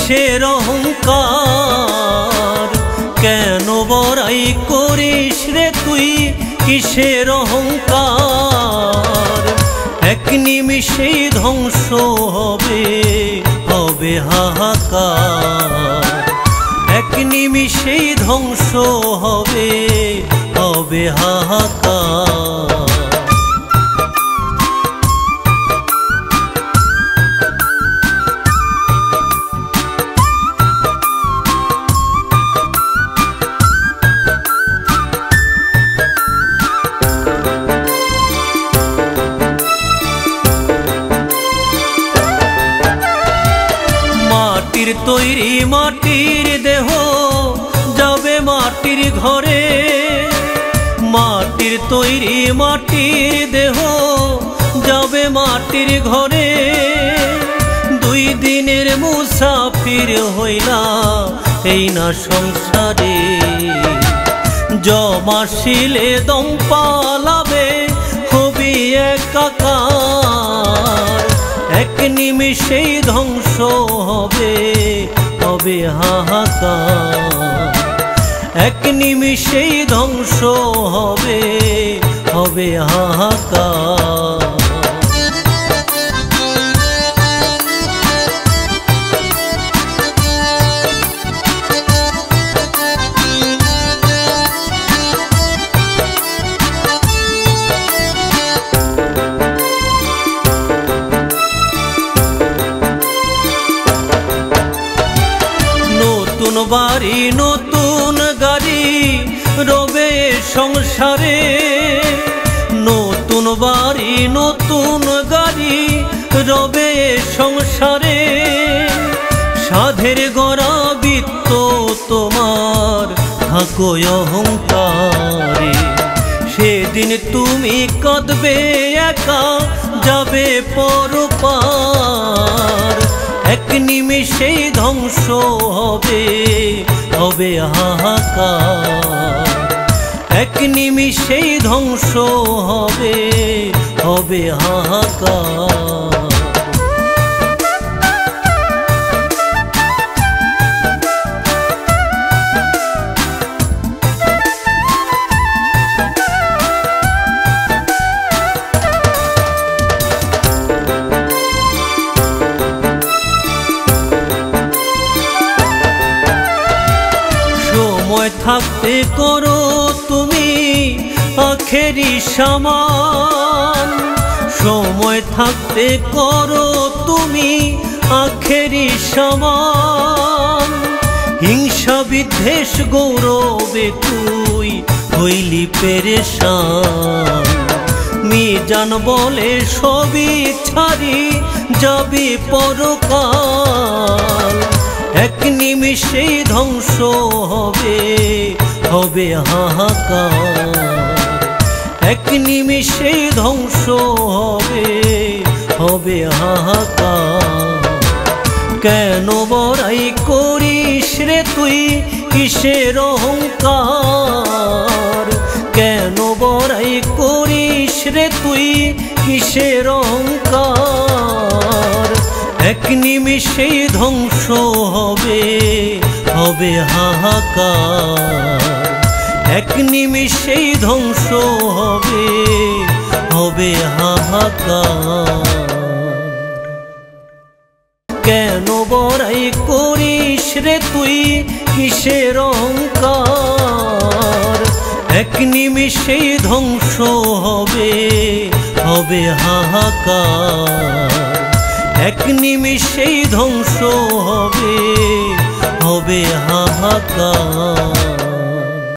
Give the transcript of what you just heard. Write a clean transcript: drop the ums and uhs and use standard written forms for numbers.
কিসের অহংকার, কেন বড়াই করিস রে তুই কিসের অহংকার। এক নিমিষেই ধ্বংস হবে হবে হাহাকার, এক নিমিষেই ধ্বংস হবে হবে হাহাকার। মাটির তৈরি মাটির দেহ যাবে মাটির ঘরে, মাটির তৈরি মাটির দেহ যাবে মাটির ঘরে। দুই দিনের মুসাফির হইলা এই না সংসারে, জমাশিলে দম পালাবে হবি একাকার। এক নিমিষেই ধ্বংস হবে হবে হাহাকার, এক নিমিষেই ধ্বংস হবে হবে হাহাকার। নতুন বাড়ি নতুন গাড়ি রবে সংসারে, নতুন বাড়ি নতুন গাড়ি রবে সংসারে। সাধের গড়া বৃত্ত তোমার থাকো অহংকারে, সেদিন তুমি কাঁদবে একা যাবে পরপার। এক নিমিষেই ধ্বংস হবে হবে হাহাকার, এক নিমিষেই ধ্বংস হবে হবে হাহাকার। সময় থাকতে করো তুমি আখেরি সামান, সময় থাকতে করো তুমি আখেরি সামান। হিংসা বিদ্বেষ গৌরবে তুই হইলি পেরেশান, মিজান বলে সবই ছাড়ি যাবি পরকাল। এক নিমিষেই ধ্বংস হবে হবে হাহাকার, এক নিমিষেই ধ্বংস হবে হবে হাহাকার। কেন বড়াই করিস রে তুই কিসের অহংকার, কেন বড়াই করিস রে তুই কিসের অহংকার। এক নিমিষেই ধ্বংস হবে হবে হাহাকার, এক নিমিষেই ধ্বংস হবে হবে হাহাকার। কেন বড়াই করিস রে তুই কিসের অহংকার, এক নিমিষেই ধ্বংস হবে হবে হাহাকার, এক নিমিষেই ধ্বংস হবে হবে হাহাকার।